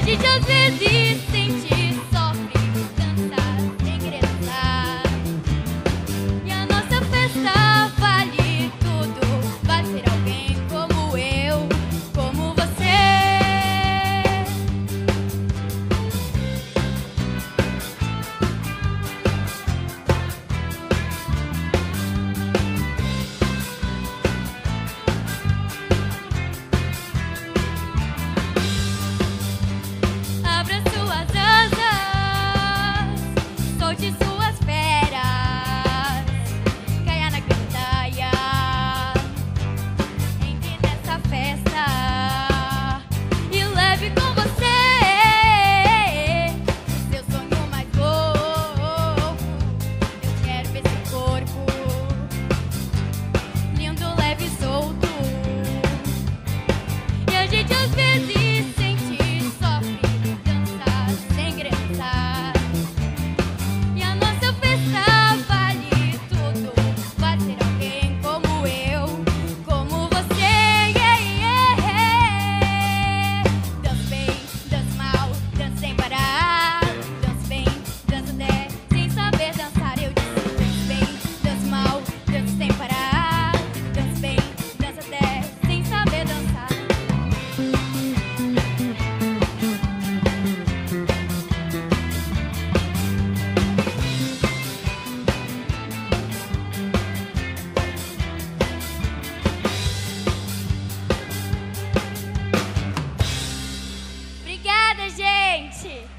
gente às vezes sente, sofre, cansa, sem querer dançar. E a nossa festa vale tudo, vai ser alguém como eu, como você. Abra suas asas, solte suas feras, caia na gandaia, entre nessa festa e leve com você o seu sonho mais louco. Eu quero ver seu corpo lindo, leve e solto. E a gente às vezes sente, sofre, cansa, sem querer dançar. E a nossa festa vale tudo, vai ser alguém como eu, como você. Dança bem, dança mal, dança sem parar. Dança bem, dança até sem saber dançar. Eu disse dança bem, dança mal, dança sem parar. Dança bem, dança até sem saber dançar. Obrigada, gente!